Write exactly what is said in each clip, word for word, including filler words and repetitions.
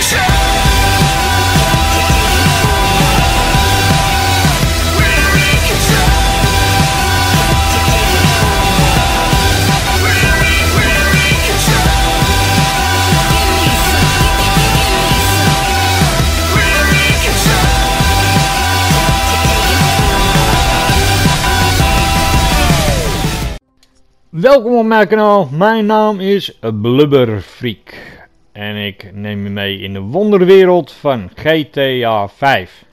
Welkom op mijn kanaal, mijn naam is Blubberfreak en ik neem je mee in de wonderwereld van G T A vijf.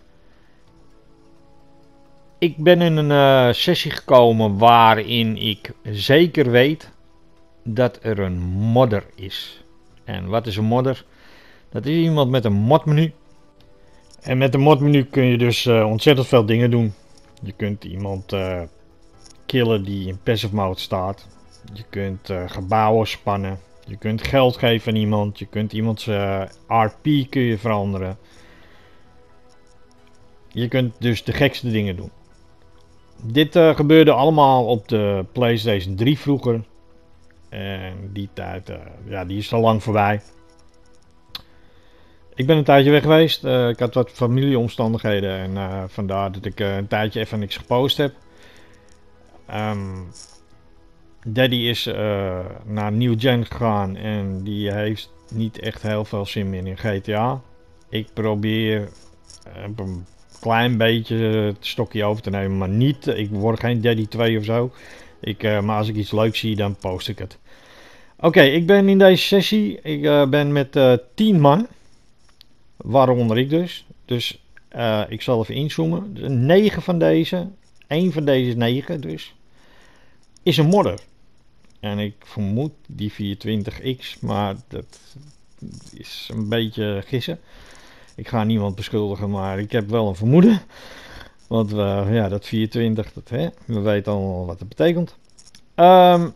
Ik ben in een uh, sessie gekomen waarin ik zeker weet dat er een modder is. En wat is een modder? Dat is iemand met een modmenu. En met een modmenu kun je dus uh, ontzettend veel dingen doen. Je kunt iemand uh, killen die in passive mode staat. Je kunt uh, gebouwen spannen. Je kunt geld geven aan iemand. Je kunt iemands uh, R P kun je veranderen. Je kunt dus de gekste dingen doen. Dit uh, gebeurde allemaal op de PlayStation drie vroeger. En die tijd, uh, ja, die is al lang voorbij. Ik ben een tijdje weg geweest. Uh, ik had wat familieomstandigheden. En uh, vandaar dat ik uh, een tijdje even niks gepost heb. Um, Daddy is uh, naar New Gen gegaan en die heeft niet echt heel veel zin meer in G T A. Ik probeer uh, een klein beetje het stokje over te nemen, maar niet. Ik word geen Daddy twee of zo. Ik, uh, maar als ik iets leuks zie, dan post ik het. Oké, okay, ik ben in deze sessie. Ik uh, ben met uh, tien man. Waaronder ik dus. Dus uh, ik zal even inzoomen. negen van deze. één van deze is negen dus. Is een modder. En ik vermoed die vierentwintig X, maar dat is een beetje gissen. Ik ga niemand beschuldigen, maar ik heb wel een vermoeden. Want we, ja, dat vierentwintig, dat, hè, we weten allemaal wat het betekent. Um,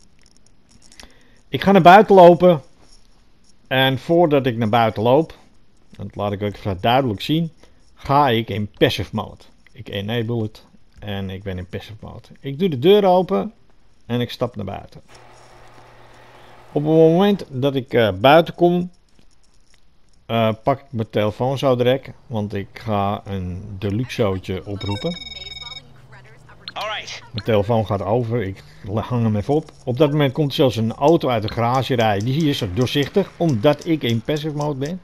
ik ga naar buiten lopen. En voordat ik naar buiten loop, dat laat ik ook even duidelijk zien, ga ik in passive mode. Ik enable het en ik ben in passive mode. Ik doe de deur open. En ik stap naar buiten. Op het moment dat ik uh, buiten kom, uh, pak ik mijn telefoon zo direct. Want ik ga een deluxeootje oproepen. Mijn telefoon gaat over, ik hang hem even op. Op dat moment komt zelfs een auto uit de garage rijden. Die is zo doorzichtig, omdat ik in passive mode ben.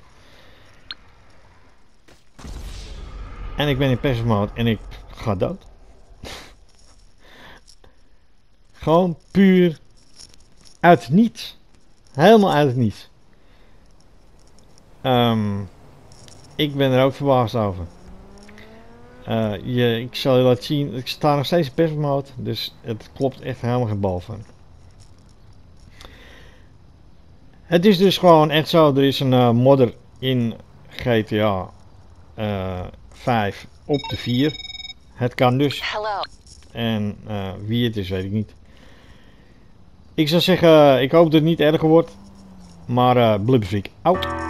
En ik ben in passive mode en ik ga dood. Gewoon puur uit het niets. Helemaal uit het niets. Um, ik ben er ook verbaasd over. Uh, je, ik zal je laten zien. Ik sta nog steeds in passive mode. Dus het klopt echt helemaal geen bal van. Het is dus gewoon echt zo. Er is een uh, modder in G T A uh, vijf op de vier. Het kan dus. Hello. En uh, wie het is weet ik niet. Ik zou zeggen, ik hoop dat het niet erger wordt. Maar uh, Blubberfreak, out.